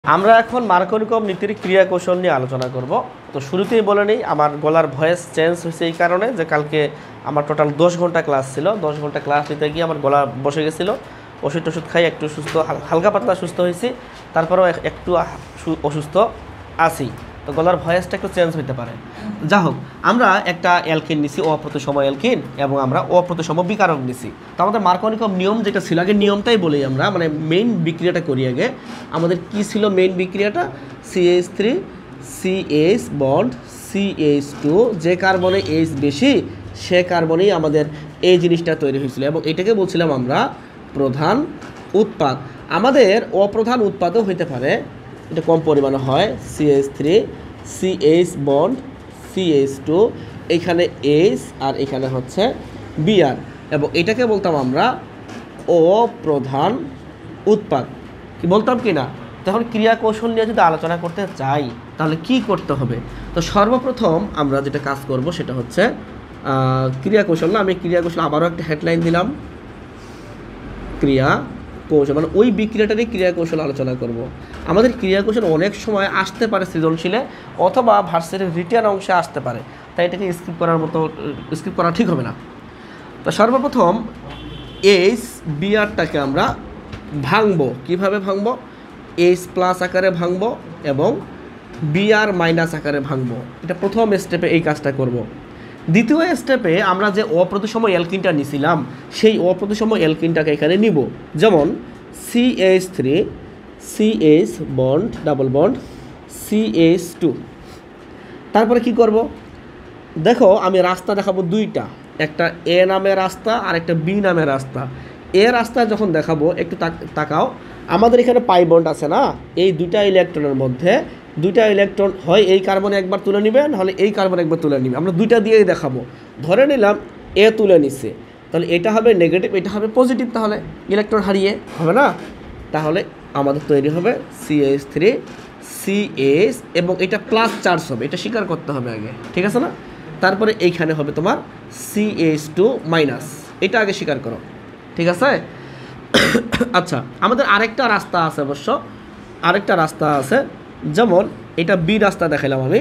আমরা এখন মার্কোনিকভ নীতির ক্রিয়া কৌশল নিয়ে আলোচনা করব। তো শুরুতেই বলে নিই, আমার গলার ভয়েস চেঞ্জ হয়েছে এই কারণে যে কালকে আমার টোটাল 10 ঘন্টা ক্লাস ছিল। 10 ঘন্টা ক্লাস নিতে গিয়ে আমার গলা বসে গেছিলো। ওষুধ খাই একটু সুস্থ, হালকা পাতলা সুস্থ হয়েছি, তারপরেও একটু অসুস্থ আছি। তো গলার ভয়েসটা একটু চেঞ্জ হতে পারে। যা হোক, আমরা একটা অ্যালকিন নিছি, অপ্রতিসম অ্যালকিন, এবং আমরা অপ্রতিসম বিকারক নিছি। তো আমাদের মার্কোনিকভ নিয়ম যেটা ছিল, আগে নিয়মটাই বলি আমরা, মানে মেইন বিক্রিয়াটা করি আগে। আমাদের কি ছিল মেইন বিক্রিয়াটা? CH3 CH বন্ড CH2, যে কার্বনে H বেশি সে কার্বনেই আমাদের এই জিনিসটা তৈরি হয়েছিল, এবং এটাকে বলছিলাম আমরা প্রধান উৎপাদ। আমাদের অপ্রধান উৎপাদও হইতে পারে, এটা কম পরিমাণে হয়। CH3 CH বন্ড CH2, এখানে H আর এখানে হচ্ছে Br, এবং এটাকে বলতাম আমরা অপ্রধান উৎপাদ। কি বলতাম কি না? তখন ক্রিয়া কৌশল নিয়ে যদি আলোচনা করতে চাই তাহলে কি করতে হবে? তো সর্বপ্রথম আমরা যেটা কাজ করব সেটা হচ্ছে ক্রিয়া কৌশল না, আমি ক্রিয়া কৌশল আবারও একটা হেডলাইন দিলাম, ক্রিয়া কৌশল, মানে ওই বিক্রিয়াটারই ক্রিয়া কৌশল আলোচনা করব। আমাদের ক্রিয়া কৌশল অনেক সময় আসতে পারে সৃজনশীলে, অথবা ভার্সিটির রিটেন অংশে আসতে পারে, তাই এটাকে স্কিপ করা ঠিক হবে না। তো সর্বপ্রথম Brটাকে আমরা ভাঙবো। কিভাবে ভাঙবো? H প্লাস আকারে ভাঙবো এবং Br মাইনাস আকারে ভাঙবো। এটা প্রথম স্টেপে এই কাজটা করব। দ্বিতীয় স্টেপে আমরা যে অপ্রতিসম অ্যালকিনটা নিছিলাম সেই অপ্রতিসম অ্যালকিনটাকে এখানে নিব। যেমন CH3 CH bond double bond CH2। তারপরে কি করব? দেখো, আমি রাস্তা দেখাবো দুইটা, একটা A নামের রাস্তা আর একটা B নামের রাস্তা। এ রাস্তা যখন দেখাবো, একটু তাকাও, আমাদের এখানে পাই বন্ড আছে না, এই দুইটা ইলেকট্রনের মধ্যে দুইটা ইলেকট্রন হয় এই কার্বনে একবার তুলে নিবে, নাহলে এই কার্বনে একবার তুলে নিবে। আমরা দুইটা দিয়েই দেখাবো। ধরে নিলাম A তুলে নিচ্ছে, তাহলে এটা হবে নেগেটিভ, এটা হবে পজিটিভ, তাহলে ইলেকট্রন হারিয়ে হবে না। তাহলে আমাদের তৈরি হবে CH3 CH, এবং এটা প্লাস চার্জ হবে, এটা স্বীকার করতে হবে আগে, ঠিক আছে না? তারপরে এইখানে হবে তোমার CH2 মাইনাস, এটা আগে স্বীকার করো, ঠিক আছে? আচ্ছা, আমাদের আরেকটা রাস্তা আছে, অবশ্য আরেকটা রাস্তা আছে। যেমন এটা B রাস্তা দেখাইলাম আমি,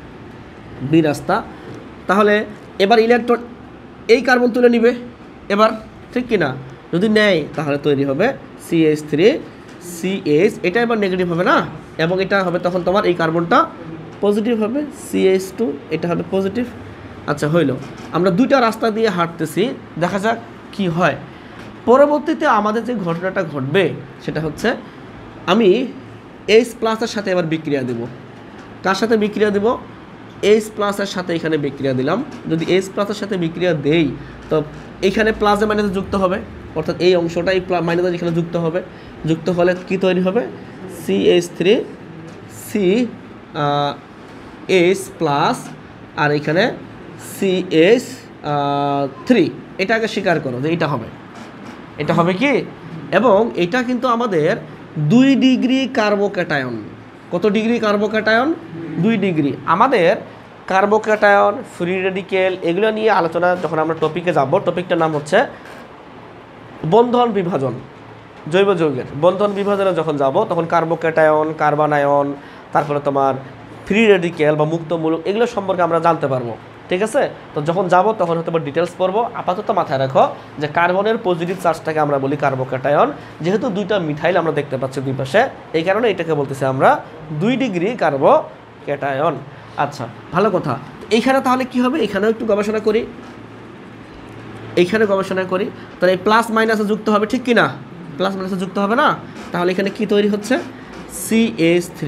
B রাস্তা। তাহলে এবার ইলেকট্রন এই কার্বন তুলে নিবে এবার, ঠিক কি না? যদি নেয় তাহলে তৈরি হবে CH3 CH, এটা এবার নেগেটিভ হবে না, এবং এটা হবে তখন তোমার এই কার্বনটা পজিটিভ হবে, CH2, এটা হবে পজিটিভ। আচ্ছা, হইল। আমরা দুইটা রাস্তা দিয়ে হাঁটতেছি, দেখা যাক কি হয়। পরবর্তীতে আমাদের যে ঘটনাটা ঘটবে সেটা হচ্ছে, আমি H প্লাসের সাথে এবার বিক্রিয়া দেব। কার সাথে বিক্রিয়া দেব? H প্লাসের সাথে এখানে বিক্রিয়া দিলাম। যদি H প্লাসের সাথে বিক্রিয়া দেই তো এখানে প্লাসে মাইনাসে যুক্ত হবে, অর্থাৎ এই অংশটা এই মাইনাসে এখানে যুক্ত হবে। যুক্ত হলে কি তৈরি হবে? CH3 CH প্লাস, আর এখানে CH3, এটা আগে স্বীকার করো যে এটা হবে। এটা হবে কি? এবং এটা কিন্তু আমাদের 2 ডিগ্রি কার্বোক্যাটায়ন। কত ডিগ্রি কার্বোক্যাটায়ন? 2 ডিগ্রি। আমাদের কার্বোক্যাটায়ন, ফ্রি রেডিকেল, এগুলো নিয়ে আলোচনা যখন আমরা টপিকে যাব, টপিকটার নাম হচ্ছে বন্ধন বিভাজন। জৈব যৌগের বন্ধন বিভাজনে যখন যাব তখন কার্বোক্যাটায়ন, কার্বনায়ন, তারপরে তোমার ফ্রি রেডিকেল বা মুক্তমূলক, এগুলো সম্পর্কে আমরা জানতে পারবো, ঠিক আছে? তো যখন যাব তখন হয়তো ডিটেলস পড়বো। আপাতত মাথায় রাখো যে কার্বনের পজিটিভ চার্জটাকে আমরা বলি কার্বোক্যাটায়ন, যেহেতু দুইটা মিথাইল আমরা দেখতে পাচ্ছি দুই পাশে, এই কারণে এটাকে বলতেছি আমরা 2 ডিগ্রি কার্বোক্যাটায়ন। আচ্ছা, ভালো কথা। এইখানে তাহলে কি হবে? এখানেও একটু গবেষণা করি, এইখানে গবেষণা করি। তাহলে এই প্লাস মাইনাসে যুক্ত হবে, ঠিক কি না? প্লাস মাইনাসে যুক্ত হবে না? তাহলে এখানে কি তৈরি হচ্ছে? CH3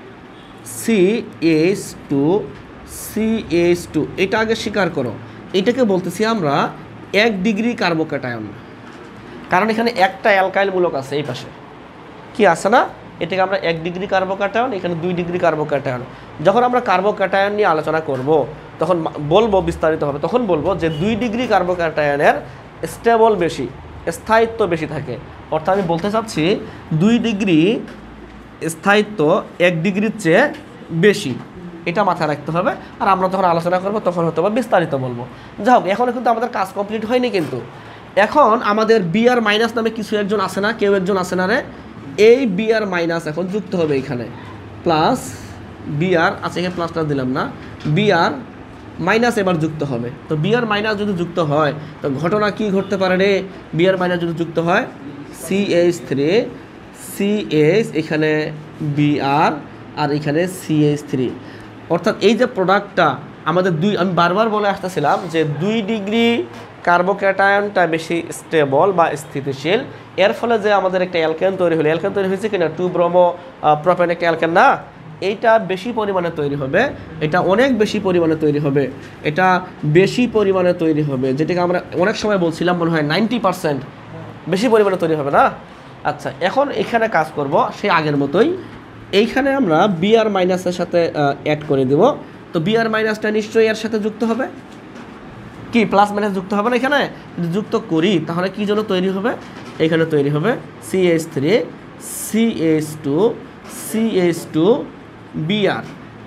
CH2 CH2, এটা আগে স্বীকার করো। এটাকে বলতেছি আমরা 1 ডিগ্রি কার্বোক্যাটায়ন, কারণ এখানে একটা অ্যালকাইল মূলক আছে এই পাশে, কি আছে না? এটাকে আমরা 1 ডিগ্রি কার্বোক্যাটায়ন, এখানে 2 ডিগ্রি কার্বোক্যাটায়ন। যখন আমরা কার্বোক্যাটায়ন নিয়ে আলোচনা করব তখন বলবো, বিস্তারিত হবে, তখন বলবো যে 2 ডিগ্রি কার্বোক্যাটায়নের স্টেবল বেশি, স্থায়িত্ব বেশি থাকে। অর্থাৎ আমি বলতে চাচ্ছি 2 ডিগ্রি স্থায়িত্ব 1 ডিগ্রির চেয়ে বেশি, এটা মাথায় রাখতে হবে। আর আমরা যখন আলোচনা করব তখন হয়তো বা বিস্তারিত বলবো। যাই হোক, এখনও কিন্তু আমাদের কাজ কমপ্লিট হয়নি। কিন্তু এখন আমাদের Br মাইনাস নামে কিছু একজন আছে না, কেউ একজন আছে না রে? এই বিআর মাইনাস এখন যুক্ত হবে এখানে প্লাস বিআর, আচ্ছা এখানে প্লাসটা দিলাম না, বিআর মাইনাস এবার যুক্ত হবে। তো বিআর মাইনাস যদি যুক্ত হয় তো ঘটনা কি ঘটতে পারে রে? বিআর মাইনাস যদি যুক্ত হয় CH3 CH এখানে বিআর আর এখানে CH3, অর্থাৎ এই যে প্রোডাক্টটা আমাদের আমি বারবার বলে আসতেছিলাম যে 2 ডিগ্রি কার্বোক্যাটায়নটা বেশি স্টেবল বা স্থিতিশীল, এর ফলে যে আমাদের একটা অ্যালকেন তৈরি হলো, অ্যালকেন তৈরি হয়েছে কিনা 2 ব্রোমো প্রোপেন একটা অ্যালকেন না, এইটা বেশি পরিমাণে তৈরি হবে, এটা অনেক বেশি পরিমাণে তৈরি হবে, এটা বেশি পরিমাণে তৈরি হবে, যেটাকে আমরা অনেক সময় বলছিলাম মনে হয় 90% বেশি পরিমাণে তৈরি হবে না। আচ্ছা এখন এখানে কাজ করব সেই আগের মতোই, এইখানে আমরা বিআর মাইনাসের সাথে অ্যাড করে দেব। তো বিআর মাইনাসটা নিশ্চয়ই এর সাথে যুক্ত হবে, কি প্লাস মাইনাস যুক্ত হবে না? এখানে যদি যুক্ত করি তাহলে কী জন্য তৈরি হবে? এখানে তৈরি হবে CH3 CH2 CH2 বিআর।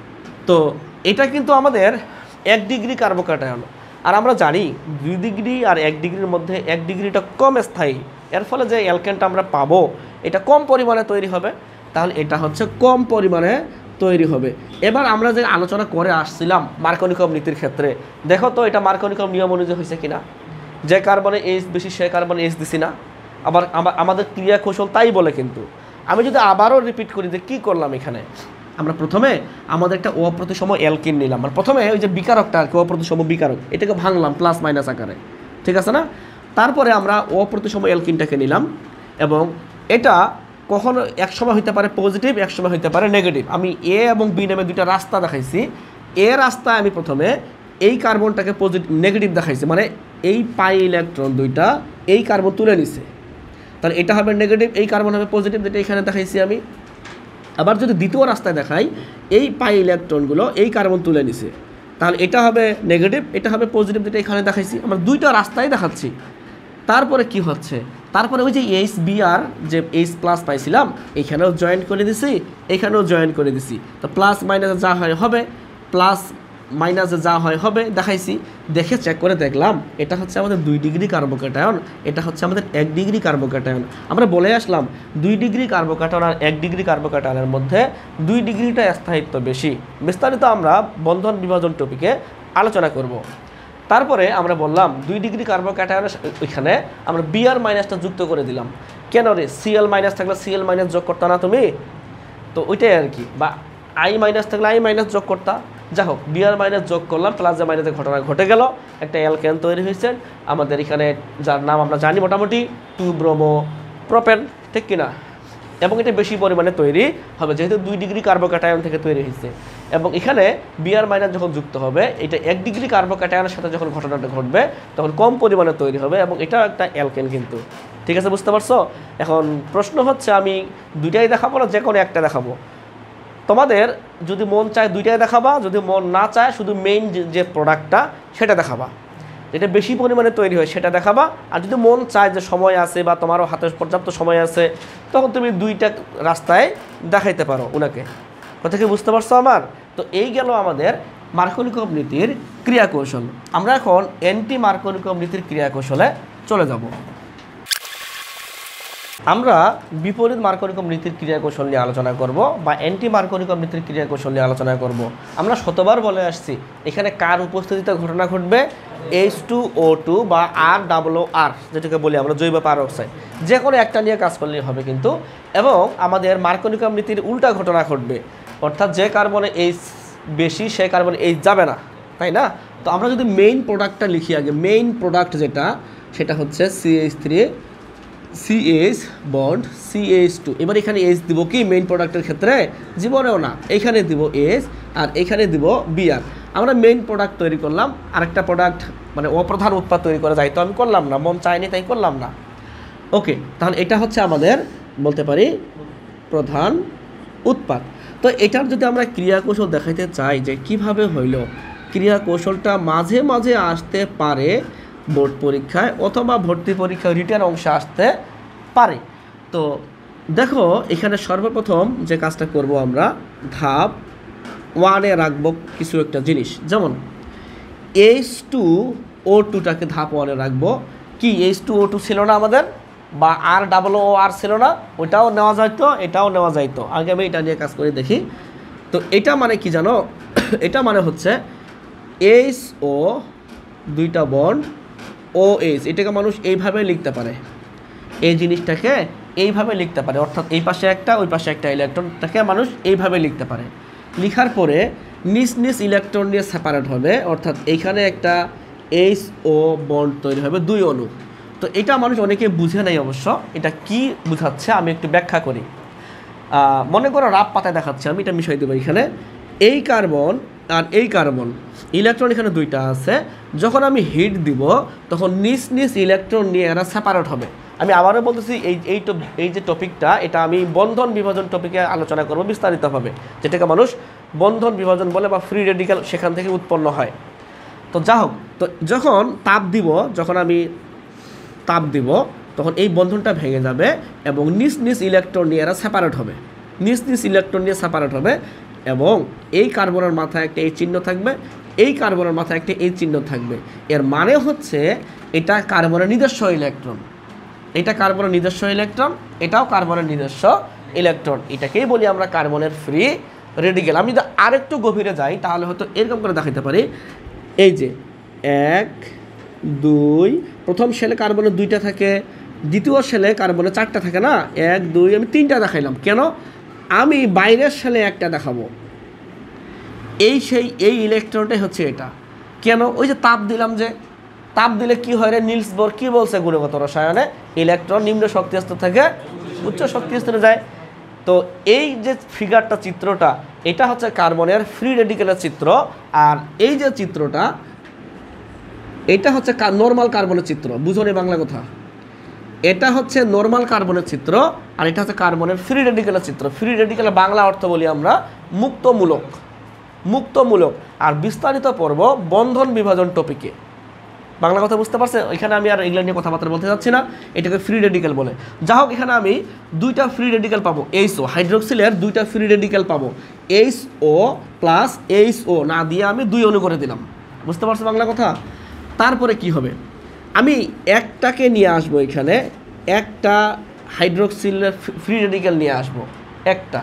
তো এটা কিন্তু আমাদের 1 ডিগ্রি কার্বোক্যাটায়ন, আর আমরা জানি 2 ডিগ্রি আর 1 ডিগ্রির মধ্যে 1 ডিগ্রিটা কম স্থায়ী, এর ফলে যে অ্যালকেনটা আমরা পাবো এটা কম পরিমাণে তৈরি হবে, তাহলে এটা হচ্ছে কম পরিমাণে তৈরি হবে। এবার আমরা যে আলোচনা করে আসছিলাম মার্কনিকম নীতির ক্ষেত্রে, দেখো তো এটা মার্কনিকম নিয়ম অনুযায়ী হয়েছে কিনা? যে কার্বনে H বেশি সে কার্বনে H দিছি না, আবার আমাদের ক্রিয়া কৌশল তাই বলে। কিন্তু আমি যদি আবারও রিপিট করি যে কী করলাম, এখানে আমরা প্রথমে আমাদের একটা অপ্রতিসম অ্যালকিন নিলাম, মানে প্রথমে ওই যে বিকারকটা আর কি অপ্রতিসম বিকারক, এটাকে ভাঙলাম প্লাস মাইনাস আকারে, ঠিক আছে না? তারপরে আমরা অপ্রতিসম অ্যালকিনটাকে নিলাম, এবং এটা কখনো এক সময় হইতে পারে পজিটিভ, এক সময় হইতে পারে নেগেটিভ। আমি এ এবং বি নামে দুইটা রাস্তা দেখাইছি। এ রাস্তায় আমি প্রথমে এই কার্বনটাকে নেগেটিভ দেখাইছি, মানে এই পাই ইলেকট্রন দুইটা এই কার্বন তুলে নিছে, তাহলে এটা হবে নেগেটিভ, এই কার্বন হবে পজিটিভ, যেটা এখানে দেখাইছি আমি। আবার যদি দ্বিতীয় রাস্তায় দেখাই, এই পাই ইলেকট্রনগুলো এই কার্বন তুলে নিছে, তাহলে এটা হবে নেগেটিভ, এটা হবে পজিটিভ, যেটা এখানে দেখাইছি। আমরা দুইটা রাস্তায় দেখাচ্ছি। তারপরে কি হচ্ছে, তারপরে ওই যে HBr যে H প্লাস পাইছিলাম এখানেও জয়েন করে দিছি, এখানেও জয়েন করে দিছি। তো প্লাস মাইনাসে যা হয় হবে, প্লাস মাইনাসে যা হয় হবে দেখাইছি। দেখে চেক করে দেখলাম এটা হচ্ছে আমাদের 2 ডিগ্রি কার্বোক্যাটায়ন, এটা হচ্ছে আমাদের 1 ডিগ্রি কার্বোক্যাটায়ন। আমরা বলে আসলাম 2 ডিগ্রি কার্বোক্যাটায়ন আর 1 ডিগ্রি কার্বোক্যাটায়নের মধ্যে 2 ডিগ্রিটা স্থায়িত্ব বেশি। বিস্তারিত আমরা বন্ধন বিভাজন টপিকে আলোচনা করব। তারপরে আমরা বললাম 2 ডিগ্রি কার্বোক্যাটায়নের ওইখানে আমরা বিআর মাইনাসটা যুক্ত করে দিলাম। কেন রে? Cl মাইনাস থাকলে Cl মাইনাস যোগ করতা না তুমি? তো ওইটাই আর কি, বা I মাইনাস থাকলে I মাইনাস যোগ করতা। যাই হোক, বিআর মাইনাস যোগ করলাম, প্লাস যে মাইনাসের ঘটনা ঘটে গেল, একটা অ্যালকেন তৈরি হয়েছে আমাদের এখানে, যার নাম আমরা জানি মোটামুটি 2 ব্রোমো প্রোপেন, ঠিক কিনা? এবং এটা বেশি পরিমাণে তৈরি হবে যেহেতু 2 ডিগ্রি কার্বোক্যাটায়ন থেকে তৈরি হয়েছে। এবং এখানে বিআর মাইনাস যখন যুক্ত হবে, এটা 1 ডিগ্রি কার্বোক্যাটায়নের সাথে যখন ঘটনাটা ঘটবে তখন কম পরিমাণে তৈরি হবে, এবং এটা একটা অ্যালকেন কিন্তু, ঠিক আছে? বুঝতে পারছো? এখন প্রশ্ন হচ্ছে আমি দুইটাই দেখাবো না যে কোনো একটা দেখাবো? তোমাদের যদি মন চায় দুইটাই দেখাবা, যদি মন না চায় শুধু মেইন যে প্রোডাক্টটা সেটা দেখাবা, যেটা বেশি পরিমাণে তৈরি হয় সেটা দেখাবা। আর যদি মন চায় যে সময় আছে বা তোমারও হাতে পর্যাপ্ত সময় আছে, তখন তুমি দুইটা রাস্তায় দেখাইতে পারো ওনাকে। কথা কি বুঝতে পারছো আমার? তো এই গেল আমাদের মার্কনিকম নীতির ক্রিয়াকৌশল। আমরা এখন অ্যান্টি মার্কনিকম নীতির ক্রিয়াকৌশলে চলে যাব। আমরা বিপরীত মার্কনিকম নীতির ক্রিয়াকৌশল নিয়ে আলোচনা করব, বা অ্যান্টি মার্কনিকম নীতির ক্রিয়াকৌশল নিয়ে আলোচনা করব। আমরা শতবার বলে আসছি এখানে কার উপস্থিতিতে ঘটনা ঘটবে? H2O2 বা ROR, যেটাকে বলি আমরা জৈব পারঅক্সাইড, যে কোনো একটা নিয়ে কাজ করলেই হবে কিন্তু। এবং আমাদের মার্কনিকম নীতির উল্টা ঘটনা ঘটবে, অর্থাৎ যে কার্বনে H বেশি সে কার্বনে H যাবে না, তাই না? তো আমরা যদি মেইন প্রোডাক্টটা লিখি আগে, মেইন প্রোডাক্ট যেটা সেটা হচ্ছে CH3 CH বন্ড CH2। এবার এখানে H দিব কি মেইন প্রোডাক্টের ক্ষেত্রে? জীবনেও না, এখানে দিব H আর এখানে দিব বিআর। আমরা মেইন প্রোডাক্ট তৈরি করলাম, আরেকটা প্রোডাক্ট মানে অপ্রধান উৎপাদ তৈরি করা যায়, তো আমি করলাম না, মন চাইনি তাই করলাম না। ওকে, তাহলে এটা হচ্ছে আমাদের বলতে পারি প্রধান উৎপাদ। তো এটার যদি আমরা ক্রিয়াকৌশল দেখাইতে চাই যে কিভাবে হইল, ক্রিয়াকৌশলটা মাঝে মাঝে আসতে পারে বোর্ড পরীক্ষায় অথবা ভর্তি পরীক্ষায় রিটেন অংশে আসতে পারে। তো দেখো এখানে সর্বপ্রথম যে কাজটা করব আমরা, ধাপ 1-এ রাখবো কিছু একটা জিনিস, যেমন H2O2টাকে ধাপ 1-এ রাখবো। কি H2O2 ছিল না আমাদের? বা আর ডাবল ও আর ছিল না, ওইটাও নেওয়া যাইতো, এটাও নেওয়া যাইতো। আগে আমি এটা নিয়ে কাজ করে দেখি। তো এটা মানে কি জানো, এটা মানে হচ্ছে এইচ ও দুইটা বন্ড ও এইচ, এটাকে মানুষ এইভাবে লিখতে পারে, এই জিনিসটাকে এইভাবে লিখতে পারে, অর্থাৎ এই পাশে একটা ওই পাশে একটা ইলেকট্রনটাকে মানুষ এইভাবে লিখতে পারে। লিখার পরে নিজ নিজ ইলেকট্রন নিয়ে সেপারেট হবে, অর্থাৎ এইখানে একটা এইচ ও বন্ড তৈরি হবে 2 অণু। তো এটা মানুষ অনেকে বুঝে নাই অবশ্য, এটা কি বুঝাচ্ছে আমি একটু ব্যাখ্যা করি। মনে করো রাব পাতায় দেখাচ্ছে, আমি এটা মিশাই দেবো। এখানে এই কার্বন আর এই কার্বন, ইলেকট্রন এখানে 2টা আছে। যখন আমি হিট দিব তখন নিজ নিজ ইলেকট্রন নিয়ে এরা সেপারেট হবে। আমি আবারও বলতেছি, এই যে টপিকটা, এটা আমি বন্ধন বিভাজন টপিকে আলোচনা করব বিস্তারিতভাবে, যেটাকে মানুষ বন্ধন বিভাজন বলে বা ফ্রি রেডিক্যাল সেখান থেকে উৎপন্ন হয়। তো যা হোক, তো যখন আমি তাপ দিব তখন এই বন্ধনটা ভেঙে যাবে এবং নিজ নিজ ইলেকট্রন নিয়ে এরা সেপারেট হবে, নিজ নিজ ইলেকট্রন নিয়ে সেপারেট হবে। এবং এই কার্বনের মাথায় একটা এই চিহ্ন থাকবে, এই কার্বনের মাথায় একটা এই চিহ্ন থাকবে। এর মানে হচ্ছে এটা কার্বনের নিজস্ব ইলেকট্রন, এটা কার্বনের নিজস্ব ইলেকট্রন, এটাও কার্বনের নিজস্ব ইলেকট্রন। এটাকেই বলি আমরা কার্বনের ফ্রি রেডিক্যাল। আমি যদি আরেকটু গভীরে যাই তাহলে হয়তো এরকম করে দেখাতে পারি। এই যে 1 2, প্রথম শেলে কার্বনের 2টা থাকে, দ্বিতীয় শেলে কার্বনের 4টা থাকে না, 1 2, আমি 3টা দেখাইলাম। কেন? আমি বাইরের শেলে একটা দেখাবো। এই ইলেকট্রনটাই হচ্ছে এটা। কেন? ওই যে তাপ দিলাম, যে তাপ দিলে কি হয় রে, নিলস বোর কি বলছে গুণগত রসায়নে, ইলেকট্রন নিম্ন শক্তি স্তর থেকে উচ্চ শক্তি স্তরে যায়। তো এই যে ফিগারটা, চিত্রটা, এটা হচ্ছে কার্বনের ফ্রি রেডিক্যালের চিত্র। আর এই যে চিত্রটা, এটা হচ্ছে নর্মাল কার্বনের চিত্র। বুঝুন বাংলা কথা, এটা হচ্ছে নর্মাল কার্বনের চিত্র আর এটা হচ্ছে কার্বনের ফ্রি রেডিক্যালের চিত্র। ফ্রি রেডিক্যালের বাংলা অর্থ বলি আমরা মুক্তমূলক, মুক্তমূলক। আর বিস্তারিত পর্ব বন্ধন বিভাজন টপিকে। বাংলা কথা বুঝতে পারছে? এখানে আমি আর এগুলো নিয়ে কথাবার্তা বলতে যাচ্ছি না, এটাকে ফ্রি রেডিক্যাল বলে। যা হোক, এখানে আমি 2টা ফ্রি রেডিক্যাল পাবো, এইচও হাইড্রোক্সিলের 2টা ফ্রি রেডিক্যাল পাবো, এইচও প্লাস এইচও না দিয়ে আমি 2 অণু করে দিলাম। বুঝতে পারছো বাংলা কথা? তারপরে কি হবে, আমি একটাকে নিয়ে আসবো, এখানে একটা হাইড্রোক্সিলের ফ্রি রেডিক্যাল নিয়ে আসবো একটা।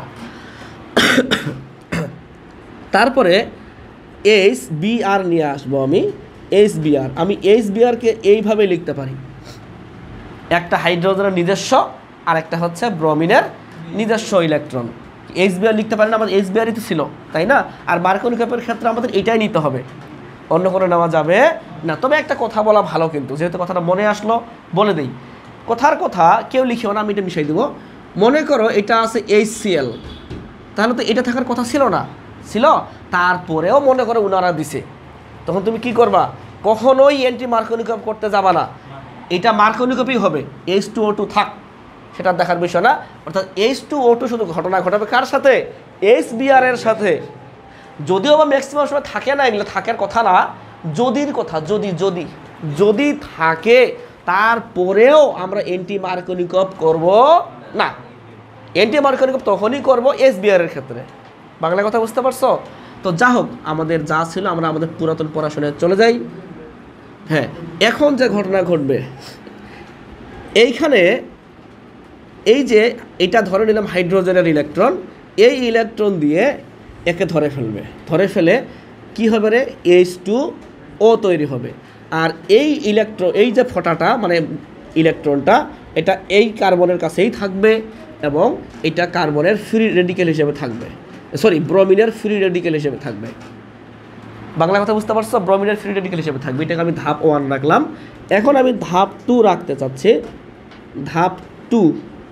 তারপরে HBr নিয়ে আসবো আমি, HBr। আমি HBrকে এইভাবে লিখতে পারি, একটা হাইড্রোজেনের নিজস্ব আর একটা হচ্ছে ব্রোমিনের নিজস্ব ইলেকট্রন। HBr লিখতে পারি না, আমাদের HBrই তো ছিল, তাই না? আর মার্কনিকাপের ক্ষেত্রে আমাদের এটাই নিতে হবে, অন্য কোনো নেওয়া যাবে না। তবে একটা কথা বলা ভালো, কিন্তু যেহেতু কথাটা মনে আসলো বলে দিই। কথার কথা কেউ লিখেও না, আমি এটা মিশাই দেবো। মনে করো এটা আছে HCl, তাহলে তো এটা থাকার কথা ছিল না, ছিল। তারপরেও মনে করো ওনারা দিছে, তখন তুমি কি করবা? কখনোই অ্যান্টি মার্কনিকাপ করতে যাবা না, এটা মার্কনিকাপই হবে। H2O2 থাক, সেটা দেখার বিষয় না। অর্থাৎ H2O2 শুধু ঘটনা ঘটাবে কার সাথে? HBr এর সাথে। যদিও বা ম্যাক্সিমাম সময় থাকে না, এগুলো থাকার কথা না, যদির কথা, যদি থাকে, তারপরেও আমরা অ্যান্টি মার্কনিকাপ করব না। অ্যান্টি মার্কনিকাপ তখনই করব HBr এর ক্ষেত্রে। বাংলা কথা বুঝতে পারছো? তো যা হোক, আমাদের যা ছিল আমরা আমাদের পুরাতন পড়াশোনায় চলে যাই। হ্যাঁ, এখন যে ঘটনা ঘটবে, এইখানে এই যে এটা ধরে নিলাম হাইড্রোজেনের ইলেকট্রন, এই ইলেকট্রন দিয়ে একে ধরে ফেলে কি হবে রে, H2O তৈরি হবে। আর এই যে ফোঁটাটা মানে ইলেকট্রনটা, এটা এই কার্বনের কাছেই থাকবে এবং এটা কার্বনের ফ্রি রেডিক্যাল হিসেবে থাকবে, ব্রোমিনের ফ্রি রেডিক্যাল হিসেবে থাকবে। বাংলা কথা বুঝতে পারছো? ব্রোমিনের ফ্রি রেডিক্যাল হিসেবে থাকবে। এটাকে আমি ধাপ 1 রাখলাম। এখন আমি ধাপ 2 রাখতে চাচ্ছি। ধাপ 2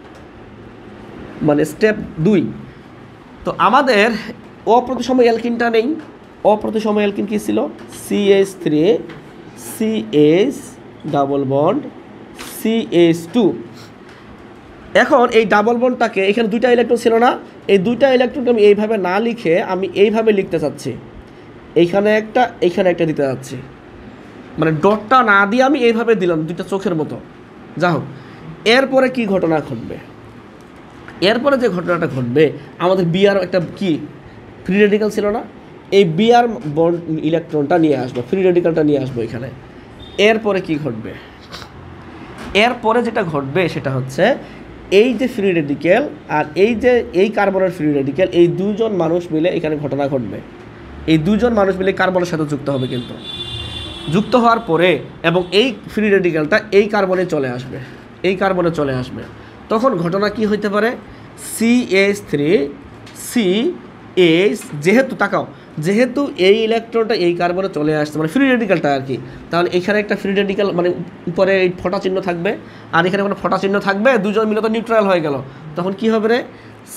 মানে স্টেপ 2। তো আমাদের অপ্রতিসম অ্যালকিনটা নেই। অপ্রতিসম অ্যালকিন কী ছিল? CH3 CH double bond CH2। এখন এই ডাবল বন্ডটাকে, এখানে 2টা ইলেকট্রন ছিল না, এই 2টা ইলেকট্রনকে আমি এইভাবে না লিখে আমি এইভাবে লিখতে চাচ্ছি, এইখানে একটা দিতে যাচ্ছি। মানে ডটটা না দিয়ে আমি এইভাবে দিলাম, 2টা চোখের মতো। যা হোক, এরপরে কি ঘটনা ঘটবে? এরপরে যে ঘটনাটা ঘটবে, আমাদের Br একটা কি ফ্রি রেডিক্যাল ছিল না, এই Br বন্ড ইলেকট্রনটা নিয়ে আসবো, ফ্রি রেডিক্যালটা নিয়ে আসবো এখানে। এরপরে কি ঘটবে? এরপরে যেটা ঘটবে সেটা হচ্ছে এই যে ফ্রি রেডিকেল আর এই কার্বনের ফ্রি রেডিকেল, এই দুজন মানুষ মিলে এখানে ঘটনা ঘটবে। এই দুজন মানুষ মিলে কার্বনের সাথে যুক্ত হবে, কিন্তু যুক্ত হওয়ার পরে এবং এই ফ্রি রেডিকেলটা এই কার্বনে চলে আসবে, এই কার্বনে চলে আসবে। তখন ঘটনা কি হইতে পারে, CH3CH, যেহেতু তাকাও, যেহেতু এই ইলেকট্রনটা এই কার্বনে চলে আসছে, মানে ফ্রি রেডিকেলটা আর কি, তাহলে এখানে একটা ফ্রি রেডিকেল মানে উপরে এই ফোঁটা চিহ্ন থাকবে, আর এখানে কোনো ফোঁটা চিহ্ন থাকবে, দুজন মিলে তো নিউট্রাল হয়ে গেল। তখন কি হবে রে,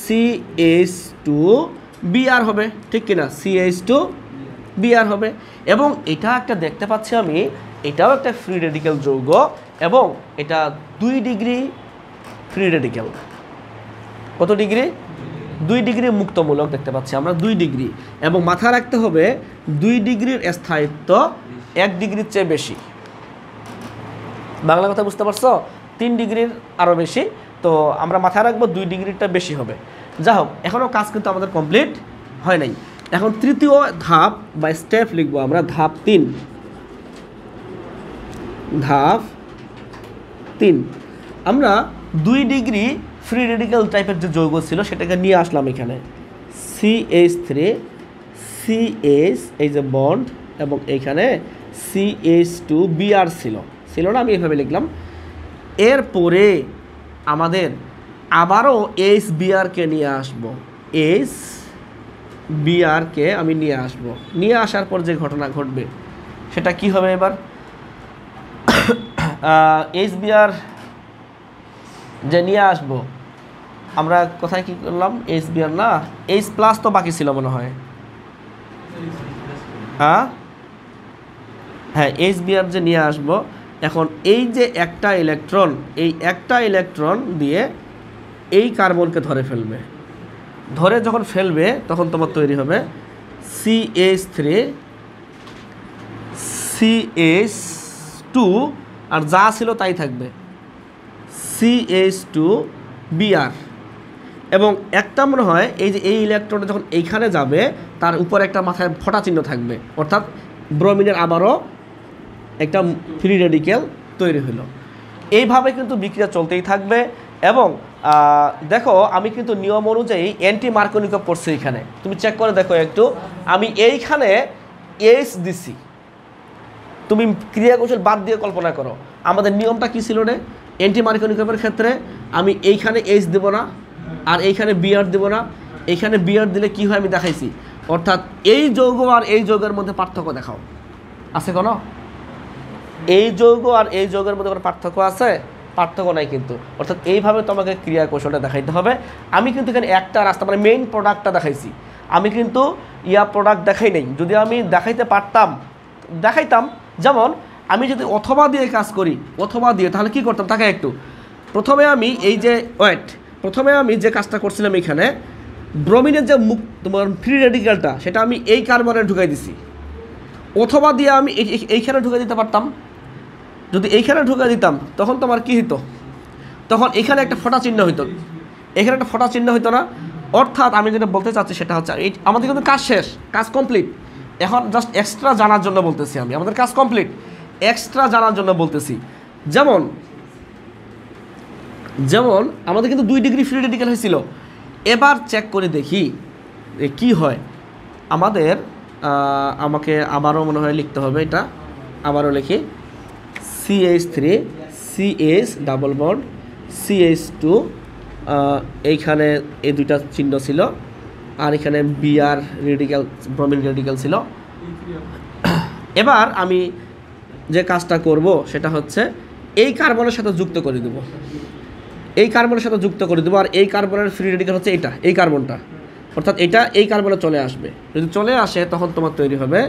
CH2Br হবে, ঠিক কিনা, CH2Br হবে। এবং এটা একটা দেখতে পাচ্ছি আমি, এটাও একটা ফ্রি রেডিকেল যৌগ এবং এটা 2 ডিগ্রি ফ্রি রেডিকেল। কত ডিগ্রি? 2 ডিগ্রি মুক্তমূলক দেখতে পাচ্ছি আমরা, 2 ডিগ্রি। এবং মাথায় রাখতে হবে 2 ডিগ্রির স্থায়িত্ব 1 ডিগ্রির চেয়ে বেশি। বাংলা কথা বুঝতে পারছো? 3 ডিগ্রির আরও বেশি, তো আমরা মাথায় রাখবো 2 ডিগ্রিটা বেশি হবে। যা হোক, এখনও কাজ কিন্তু আমাদের কমপ্লিট হয় নাই। এখন তৃতীয় ধাপ বা স্টেপ লিখবো আমরা, ধাপ 3। ধাপ 3 আমরা 2 ডিগ্রি ফ্রি রেডিকেল টাইপের যে যৌগ ছিল সেটাকে নিয়ে আসলাম এখানে, CH3CH, এই যে বন্ড, এবং এইখানে CH2Br ছিল না, আমি এভাবে লিখলাম। এরপরে আমাদের আবারও HBrকে নিয়ে আসব, HBrকে আমি নিয়ে আসব। নিয়ে আসার পর যে ঘটনা ঘটবে সেটা কি হবে এবার, HBr যে নিয়ে আসবো আমরা, কোথায় কি করলাম, HBr না, H+ তো বাকি ছিল মনে হয়, হ্যাঁ, HBr যে নিয়ে আসবো। এখন এই যে একটা ইলেকট্রন, এই একটা ইলেকট্রন দিয়ে এই কার্বনকে ধরে ফেলবে, ধরে যখন ফেলবে তখন তোমার তৈরি হবে CH3CH2, আর যা ছিল তাই থাকবে, CH2Br। এবং একটা মনে হয় এই যে এই ইলেকট্রনটা যখন এইখানে যাবে তার উপর একটা মাথায় ফোঁটা চিহ্ন থাকবে, অর্থাৎ ব্রোমিনের আবারও একটা ফ্রি রেডিকেল তৈরি হলো। এইভাবে কিন্তু বিক্রিয়া চলতেই থাকবে। এবং দেখো, আমি কিন্তু নিয়ম অনুযায়ী অ্যান্টি মার্কনিকও পড়ছি এখানে, তুমি চেক করে দেখো একটু, আমি এইখানে H দিছি, তুমি ক্রিয়া কৌশল বাদ দিয়ে কল্পনা করো আমাদের নিয়মটা কী ছিল রে। অ্যান্টি মার্কনিকমের ক্ষেত্রে আমি এইখানে H দেবো না, আর এইখানে Br দেবো না। এইখানে Br দিলে কি হয় আমি দেখাইছি, অর্থাৎ এই যৌগ আর এই যৌগের মধ্যে পার্থক্য দেখাও, আছে কোনো? এই যৌগ আর এই যৌগের মধ্যে কোনো পার্থক্য আছে? পার্থক্য নাই কিন্তু। অর্থাৎ এইভাবে তোমাকে ক্রিয়া কৌশলটা দেখাইতে হবে। আমি কিন্তু এখানে একটা রাস্তা মানে মেইন প্রোডাক্টটা দেখাইছি, আমি কিন্তু প্রোডাক্ট দেখাই নেই। যদি আমি দেখাইতে পারতাম দেখাইতাম, যেমন আমি যদি অথবা দিয়ে কাজ করি, অথবা দিয়ে, তাহলে কি করতাম তাকে একটু, প্রথমে আমি এই যে প্রথমে আমি যে কাজটা করছিলাম এখানে, ব্রোমিনের যে তোমার ফ্রি রেডিকেলটা সেটা আমি এই কার্বনে ঢুকাই দিছি, অথবা দিয়ে আমি এইখানে ঢুকাই দিতে পারতাম। যদি এইখানে ঢুকাই দিতাম তখন তোমার কি হতো, তখন এখানে একটা ফোঁটা চিহ্ন হইতো, এখানে একটা ফোঁটা চিহ্ন হইতো না। অর্থাৎ আমি যেটা বলতে চাচ্ছি সেটা হচ্ছে, আমাদের কিন্তু কাজ শেষ, কাজ কমপ্লিট। এখন জাস্ট এক্সট্রা জানার জন্য বলতেছি আমি, আমাদের কাজ কমপ্লিট, এক্সট্রা জানার জন্য বলতেছি। যেমন আমাদের কিন্তু 2 ডিগ্রি ফ্রি রেডিকেল হয়েছিল। এবার চেক করে দেখি কি হয় আমাদের। আমাকে আবারও মনে হয় লিখতে হবে, এটা আবারও লিখি, CH3CH ডাবল বন্ড CH2, এইখানে এই দুইটা চিহ্ন ছিল, আর এখানে Br রেডিকেল, ব্রোমিন রেডিকেল ছিল। এবার আমি যে কাজটা করব সেটা হচ্ছে এই কার্বনের সাথে যুক্ত করে দেব, এই কার্বনের সাথে যুক্ত করে দেবো। আর এই কার্বনের ফ্রি রেডিকেল হচ্ছে এটা, এই কার্বনটা, অর্থাৎ এটা এই কার্বনে চলে আসবে। যদি চলে আসে তখন তোমার তৈরি হবে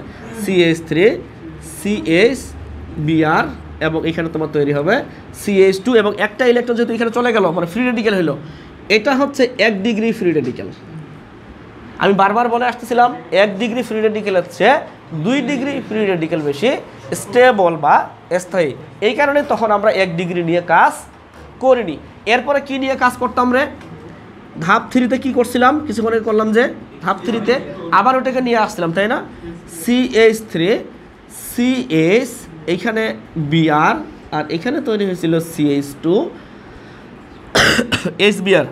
CH3CH Br, এবং এখানে তোমার তৈরি হবে CH2, এবং একটা ইলেকট্রন যেহেতু এখানে চলে গেল মানে ফ্রি রেডিকেল হলো, এটা হচ্ছে 1 ডিগ্রি ফ্রি রেডিকেল। আমি বারবার বলে আসতেছিলাম 1 ডিগ্রি ফ্রি রেডিকেল হচ্ছে 2 ডিগ্রি ফ্রি রেডিকেল বেশি স্টেবল বা স্থায়ী। এই কারণে তখন আমরা 1 ডিগ্রি নিয়ে কাজ করিনি। এরপরে কি নিয়ে কাজ করতাম রে, ধাপ 3তে কি করছিলাম, কিছুক্ষণ আগে করলাম যে ধাপ 3তে আবার ওটাকে নিয়ে আসছিলাম, তাই না, CH3CH, এইখানে Br আর এখানে তৈরি হয়েছিল CH2 HBr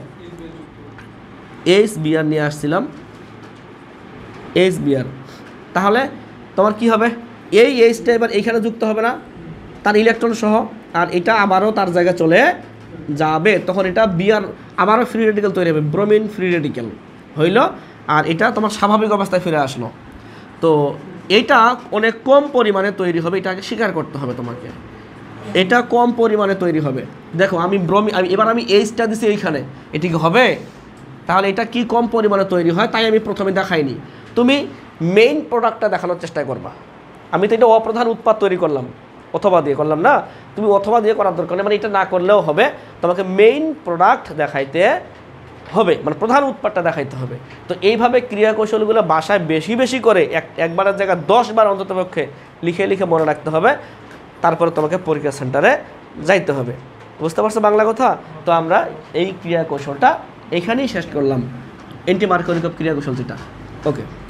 নিয়ে আসছিলাম HBr। তাহলে তোমার কি হবে, এই Hটা এবার এইখানে যুক্ত হবে না তার ইলেকট্রন সহ, আর এটা আবারও তার জায়গায় চলে যাবে, তখন এটা Br আবারও ফ্রি রেডিক্যাল তৈরি হবে, ব্রোমিন ফ্রি রেডিক্যাল হইল, আর এটা তোমার স্বাভাবিক অবস্থায় ফিরে আসলো। তো এটা অনেক কম পরিমাণে তৈরি হবে, এটাকে স্বীকার করতে হবে তোমাকে, এটা কম পরিমাণে তৈরি হবে। দেখো আমি এবার আমি Hটা দিছি এইখানে, এটি কি হবে? তাহলে এটা কি কম পরিমাণে তৈরি হয়, তাই আমি প্রথমে দেখাইনি। তুমি মেইন প্রোডাক্টটা দেখানোর চেষ্টা করবা। আমি তো এটা অপ্রধান উৎপাদ তৈরি করলাম, অথবা দিয়ে করলাম না, তুমি অথবা দিয়ে করার দরকার নেই, মানে এটা না করলেও হবে, তোমাকে মেইন প্রোডাক্ট দেখাইতে হবে, মানে প্রধান উৎপাদটা দেখাইতে হবে। তো এইভাবে ক্রিয়া কৌশলগুলো বাসায় বেশি বেশি করে একবারের জায়গায় 10 বার অন্ততপক্ষে লিখে লিখে মনে রাখতে হবে, তারপরে তোমাকে পরীক্ষা সেন্টারে যাইতে হবে। বুঝতে পারছো বাংলা কথা? তো আমরা এই ক্রিয়া কৌশলটা এখানেই শেষ করলাম, এন্টি মার্কোনিকভ ক্রিয়া কৌশল যেটা। ওকে।